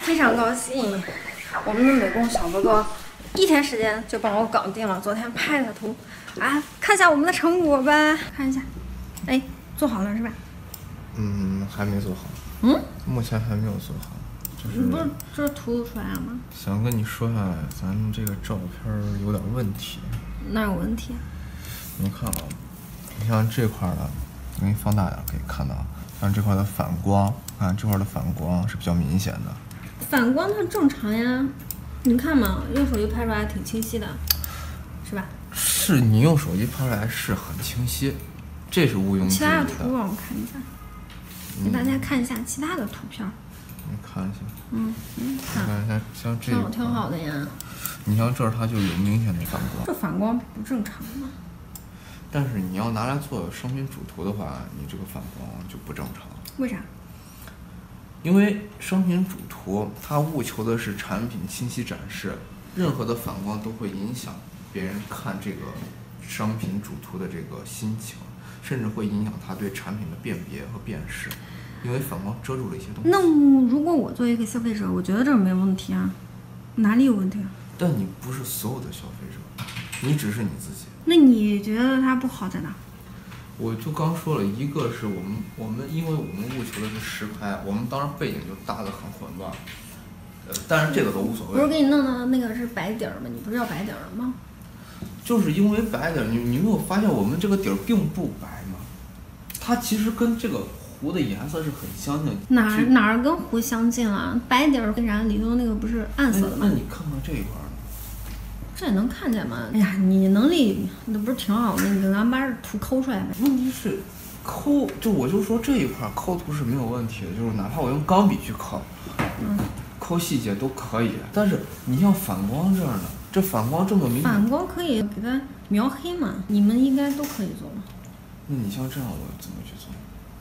非常高兴，我们的美工小哥哥1天时间就帮我搞定了昨天拍的图啊，看一下我们的成果吧，看一下，哎，做好了是吧？ 还没做好。目前还没有做好。就是不是这图出来了吗？ 想跟你说下，咱们这个照片有点问题。 哪有问题啊？ 你看啊，你像这块的，我给你放大点可以看到，像这块的反光，看这块的反光是比较明显的。 反光它正常呀，你看嘛，用手机拍出来挺清晰的，是吧？ 是你用手机拍出来是很清晰，这是毋庸置疑的。 其他的图让我看一下，给大家看一下其他的图片。 你看一下。 看一下，像这个挺好的呀。 你像这儿它就有明显的反光。 这反光不正常吗？ 但是你要拿来做商品主图的话，你这个反光就不正常。 为啥？ 因为商品主图它务求的是产品清晰展示，任何的反光都会影响别人看这个商品主图的这个心情，甚至会影响他对产品的辨别和辨识，因为反光遮住了一些东西。 那如果我作为一个消费者，我觉得这没问题啊，哪里有问题啊？ 但你不是所有的消费者，你只是你自己。 那你觉得它不好在哪？ 我就刚说了，一个是我们因为我们务求的是实拍，我们当然背景就搭得很混乱，但是这个都无所谓。 不是给你弄的那个是白底儿吗？你不是要白底儿吗？ 就是因为白底儿，你没有发现我们这个底儿并不白吗？它其实跟这个湖的颜色是很相近。 哪儿跟湖相近了？白底儿跟啥里头那个不是暗色的吗？ 那你看看这一块呢？ 这也能看见吗？哎呀，你能力那不是挺好的？你给咱把这图抠出来呗。 问题是，我就说这一块抠图是没有问题的，就是哪怕我用钢笔去抠，抠细节都可以。但是你像反光这儿呢，这反光这么明显， 反光可以给它描黑嘛？你们应该都可以做。 那你像这样我怎么去做？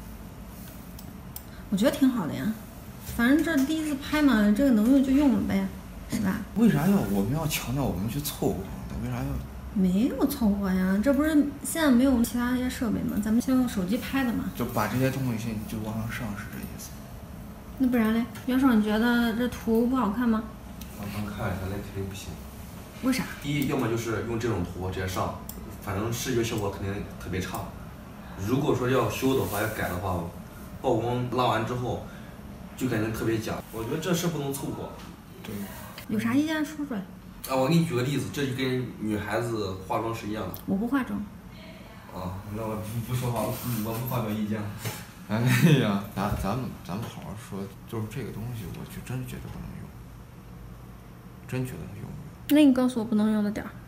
我觉得挺好的呀，反正这第一次拍嘛，这个能用就用了呗，是吧？ 为啥我们要强调我们去凑合呢？为啥要？ 没有凑合呀，这不是现在没有其他一些设备吗？咱们先用手机拍的嘛。 就把这些东西就往上上，是这意思？ 那不然嘞？袁绍，你觉得这图不好看吗？ 我刚看了一下，那肯定不行。 为啥？ 第一，要么就是用这种图直接上，反正视觉效果肯定特别差。如果说要修的话，要改的话，曝光拉完之后就感觉特别假。我觉得这事不能凑合。 对。 有啥意见说出来。 啊，我给你举个例子，这就跟女孩子化妆是一样的。 我不化妆。 啊，那我不说话，我不发表意见。 哎呀，咱们好好说，就是这个东西，我就真觉得不能用，真觉得它用不用？ 那你告诉我不能用的点儿。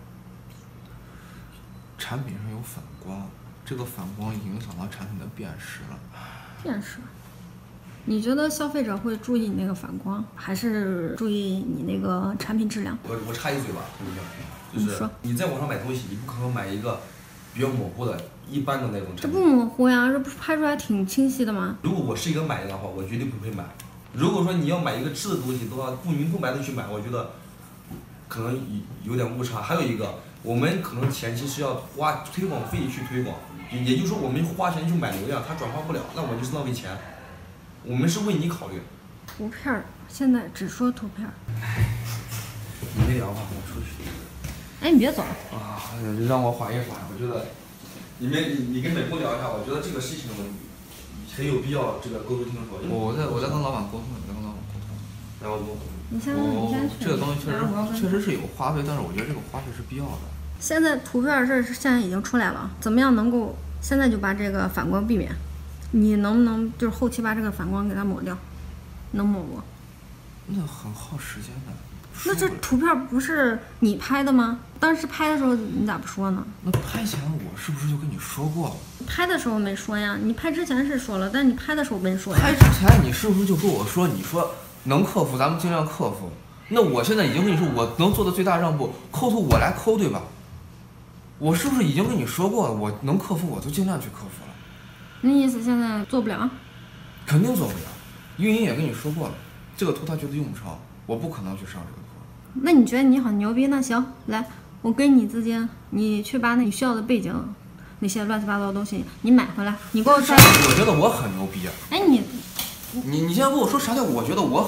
产品上有反光，这个反光影响到产品的辨识了。 辨识？你觉得消费者会注意你那个反光，还是注意你那个产品质量？ 我插一嘴吧，就是你在网上买东西，你不可能买一个比较模糊的、一般的那种产品。 这不模糊呀，这不是拍出来挺清晰的吗？ 如果我是一个买家的话，我绝对不会买。如果说你要买一个质的东西的话，不明不白的去买，我觉得可能有点误差。还有一个，我们可能前期是要花推广费去推广，也就是说我们花钱去买流量，它转化不了，那我就是浪费钱。我们是为你考虑。 图片儿，现在只说图片儿。 你没聊吧，我出去。 哎，你别走啊！让我缓一缓，我觉得你跟美工聊一下，我觉得这个事情很有必要这个沟通清楚。 我在跟老板沟通，然后你先去。 这个东西确实是有花费，但是我觉得这个花费是必要的。 现在图片这现在已经出来了，怎么样能够现在就把这个反光避免？你能不能就是后期把这个反光给它抹掉？能抹不？ 那很耗时间的。 那这图片不是你拍的吗？当时拍的时候你咋不说呢？ 那拍前我是不是就跟你说过了？ 拍的时候没说呀，你拍之前是说了，但是你拍的时候没说呀。 拍之前你是不是就跟我说，你说能克服咱们尽量克服？那我现在已经跟你说，我能做的最大让步，抠图我来抠，对吧？我是不是已经跟你说过了？我能克服我就尽量去克服了。 你意思现在做不了？ 肯定做不了。运营也跟你说过了，这个图他觉得用不着，我不可能去上这个图。 那你觉得你很牛逼？那行，来，我给你资金，你去把你需要的背景那些乱七八糟的东西你买回来，你给我再。 我觉得我很牛逼。 哎， 你现在跟我说啥叫我觉得我很牛逼？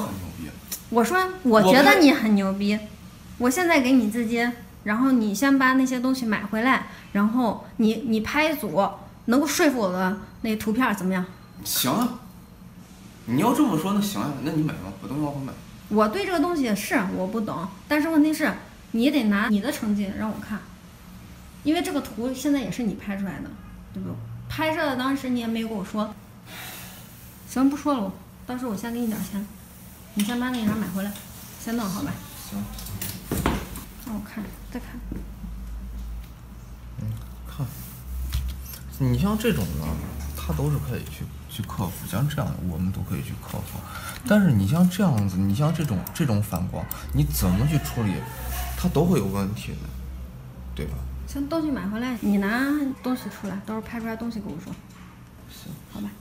我说我觉得你很牛逼，我现在给你资金，然后你先把那些东西买回来，然后你拍一组能够说服我的那图片怎么样？ 行啊，你要这么说那行啊，那你买吧，我等会儿买。 我对这个东西是我不懂，但是问题是你得拿你的成绩让我看，因为这个图现在也是你拍出来的，对不对？拍摄的当时你也没跟我说。行，不说了，我到时候我先给你点钱，你先把那啥买回来，先弄好吧。 行。 让我看，再看。 看。你像这种呢，它都是可以去克服，像这样的我们都可以去克服。但是你像这样子，你像这种反光，你怎么去处理，它都会有问题的，对吧？ 行，东西买回来，你拿东西出来，到时候拍出来东西跟我说。 行， 好吧。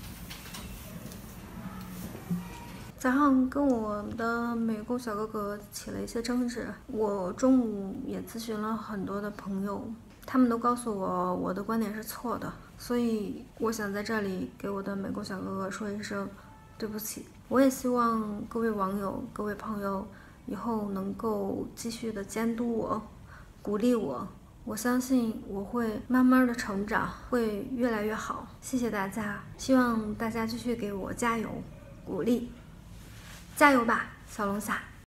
早上跟我的美工小哥哥起了一些争执，我中午也咨询了很多的朋友，他们都告诉我我的观点是错的，所以我想在这里给我的美工小哥哥说一声对不起。我也希望各位网友、各位朋友以后能够继续的监督我、鼓励我，我相信我会慢慢的成长，会越来越好。谢谢大家，希望大家继续给我加油、鼓励。加油吧，小龙虾！